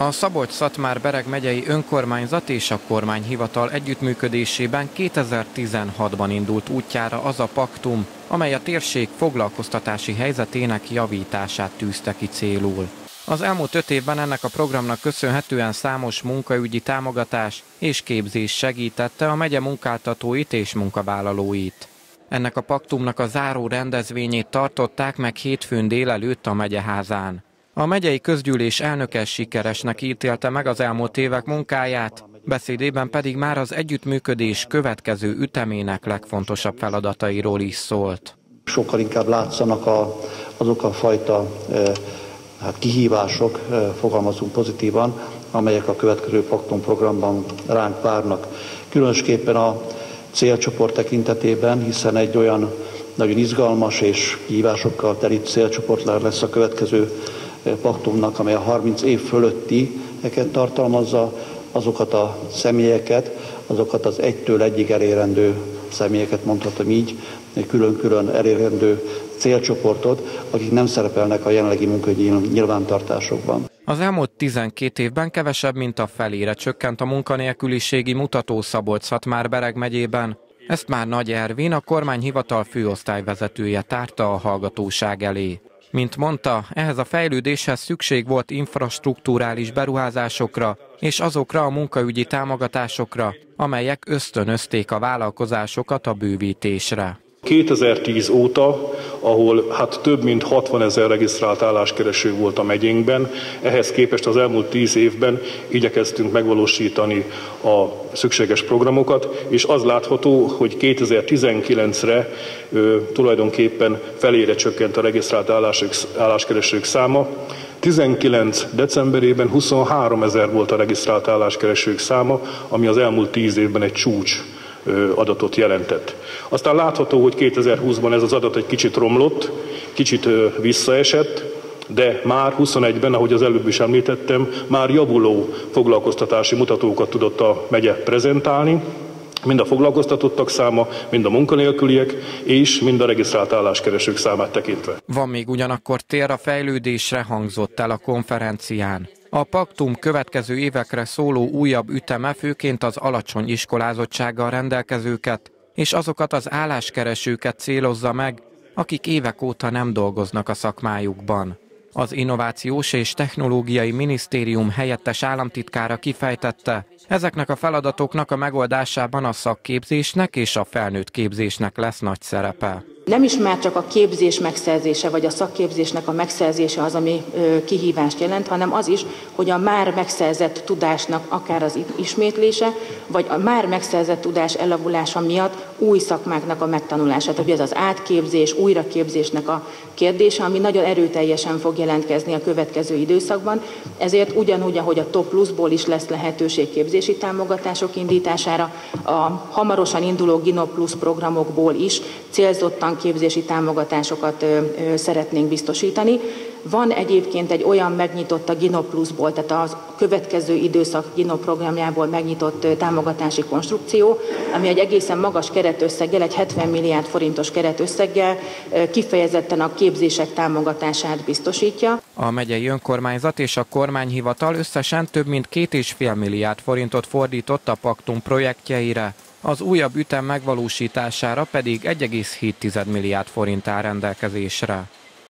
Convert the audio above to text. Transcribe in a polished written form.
A Szabolcs-Szatmár-Bereg megyei önkormányzat és a kormányhivatal együttműködésében 2016-ban indult útjára az a paktum, amely a térség foglalkoztatási helyzetének javítását tűzte ki célul. Az elmúlt 5 évben ennek a programnak köszönhetően számos munkaügyi támogatás és képzés segítette a megye munkáltatóit és munkavállalóit. Ennek a paktumnak a záró rendezvényét tartották meg hétfőn délelőtt a megyeházán. A megyei közgyűlés elnöke sikeresnek ítélte meg az elmúlt évek munkáját, beszédében pedig már az együttműködés következő ütemének legfontosabb feladatairól is szólt. Sokkal inkább látszanak azok a fajta kihívások, fogalmazunk pozitívan, amelyek a következő paktum programban ránk várnak. Különösképpen a célcsoport tekintetében, hiszen egy olyan nagyon izgalmas és kihívásokkal telít célcsoport lesz a következő paktumnak, amely a 30 év fölöttieket tartalmazza, azokat a személyeket, azokat az 1-től 1-ig elérendő személyeket, mondhatom így, külön-külön elérendő célcsoportot, akik nem szerepelnek a jelenlegi munkaügyi nyilvántartásokban. Az elmúlt 12 évben kevesebb, mint a felére csökkent a munkanélküliségi mutató Szabolcs-Szatmár-Bereg megyében. Ezt már Nagy Ervin, a kormányhivatal főosztályvezetője tárta a hallgatóság elé. Mint mondta, ehhez a fejlődéshez szükség volt infrastrukturális beruházásokra és azokra a munkaügyi támogatásokra, amelyek ösztönözték a vállalkozásokat a bővítésre. 2010 óta, ahol több mint 60 000 regisztrált álláskereső volt a megyénkben, ehhez képest az elmúlt 10 évben igyekeztünk megvalósítani a szükséges programokat, és az látható, hogy 2019-re tulajdonképpen felére csökkent a regisztrált álláskeresők száma. 19 decemberében 23 000 volt a regisztrált álláskeresők száma, ami az elmúlt 10 évben egy csúcs adatot jelentett. Aztán látható, hogy 2020-ban ez az adat egy kicsit romlott, kicsit visszaesett, de már 21-ben, ahogy az előbb is említettem, már javuló foglalkoztatási mutatókat tudott a megye prezentálni, mind a foglalkoztatottak száma, mind a munkanélküliek, és mind a regisztrált álláskeresők számát tekintve. Van még ugyanakkor tér a fejlődésre, hangzott el a konferencián. A paktum következő évekre szóló újabb üteme főként az alacsony iskolázottsággal rendelkezőket és azokat az álláskeresőket célozza meg, akik évek óta nem dolgoznak a szakmájukban. Az Innovációs és Technológiai Minisztérium helyettes államtitkára kifejtette, ezeknek a feladatoknak a megoldásában a szakképzésnek és a felnőtt képzésnek lesz nagy szerepe. Nem is már csak a képzés megszerzése, vagy a szakképzésnek a megszerzése az, ami kihívást jelent, hanem az is, hogy a már megszerzett tudásnak akár az ismétlése, vagy a már megszerzett tudás elavulása miatt új szakmáknak a megtanulása. Tehát ez az átképzés, újraképzésnek a kérdése, ami nagyon erőteljesen fog jelentkezni a következő időszakban. Ezért ugyanúgy, ahogy a Top Pluszból is lesz lehetőség képzési támogatások indítására, a hamarosan induló Gino Plus programokból is célzottan képzési támogatásokat szeretnénk biztosítani. Van egyébként egy olyan megnyitott a Gino Plusból, tehát a következő időszak Gino programjából megnyitott támogatási konstrukció, ami egy egészen magas keretösszeggel, egy 70 milliárd forintos keretösszeggel kifejezetten a képzések támogatását biztosítja. A megyei önkormányzat és a kormányhivatal összesen több mint 2,5 milliárd forintot fordított a paktum projektjeire, az újabb ütem megvalósítására pedig 1,7 milliárd forint áll rendelkezésre.